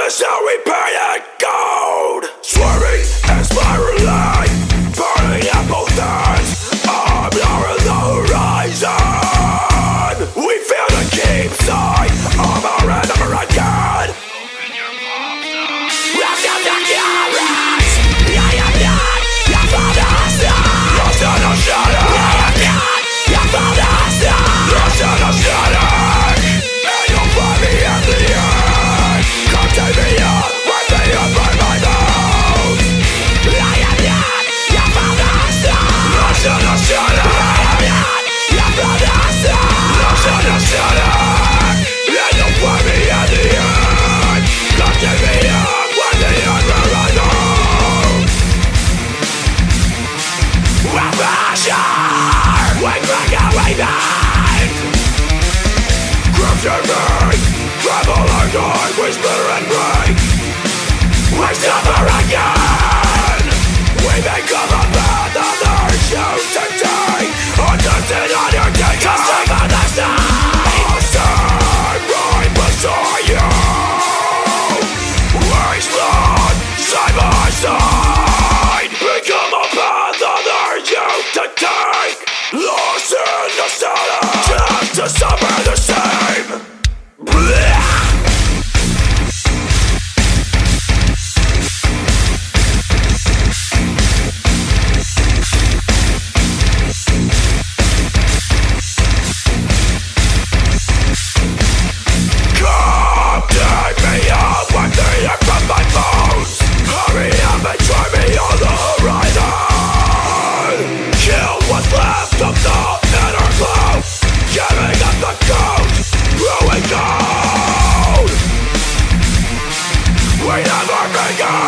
is how we paint it gold. Swerving and spiraling, burning at both ends, obscuring the horizon. We feel the keep sign over and over again. Open your palms up. Wrapped up the carrots. I am not your father's son. Lost in the shadow. I am not your father's son. Lost in the shadow. And you'll find me at the end. Come take me up, wipe me up by my bones. I am not your father's son. Lost in the shadow. I am not your father's son. Lost in the shadow. And you'll find me at the end. Come take me up, wipe me up by my bones. We're pressure. We crack our way back. Crimson rain, travel and die, we splitter and break. We suffer again. We become a path others choose to take. Undaunted undertaker, cause never the same. I'll stand right beside you. Wasteland, side by side. Become a path others choose to take. Lost in the shadow, just to suffer the same. Come take me up, wipe the air from my bones. Hurry up and try me on the horizon. Kill what's left of the inner glow. Giving up the ghost, growing cold. We never began.